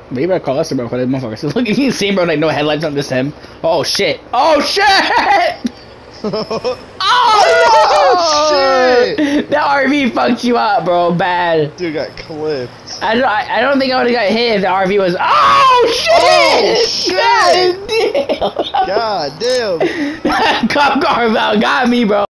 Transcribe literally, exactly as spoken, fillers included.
Maybe I call us bro for that motherfucker. So look, you can see bro like no headlights on this him. Oh shit! Oh shit! oh, oh shit! That R V fucked you up, bro. Bad. Dude got clipped. I don't. I, I don't think I would have got hit if the R V was. Oh shit! Oh shit! God damn! God damn! Cop car got me, bro.